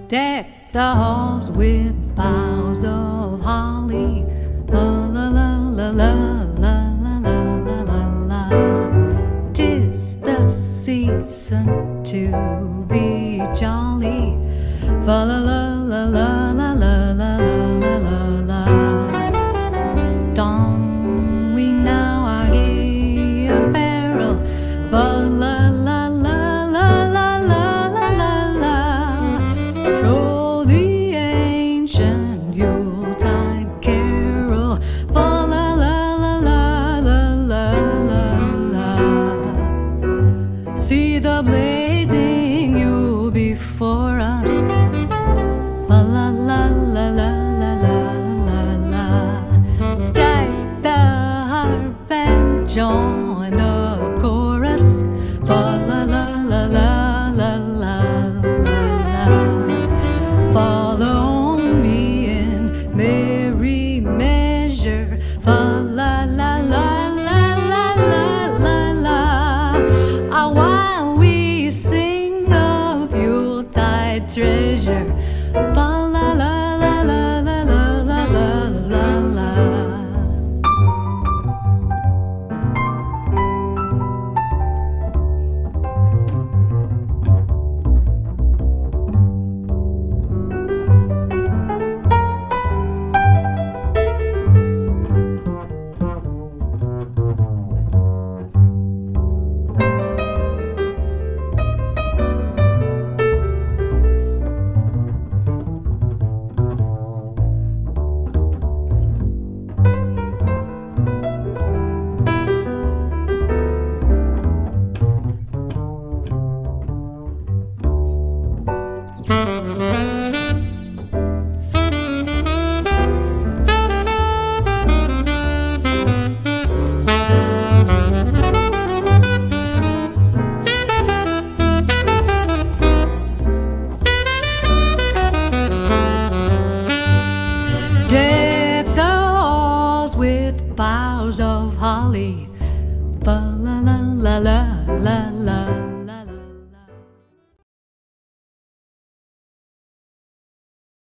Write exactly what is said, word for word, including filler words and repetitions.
Deck the halls with boughs of holly. La la la la la la la la la la. 'Tis the season to be jolly. Fa la la la la la la la la la la. Don we now our gay apparel. Fa la la la la la la la la la. Troll the ancient Yuletide carol. Fa la la la la la la la la. See the blazing Yule before us. Fa la la la la la la la la. Strike the harp and join the chorus. Fa la la la la la la la la. Follow me in merry measure. Fa la la la la la la la la. Ah, while we sing of Yuletide treasure. Fa la la la la la la la la la la. Deck the halls with boughs of holly. Fa la la la la la la.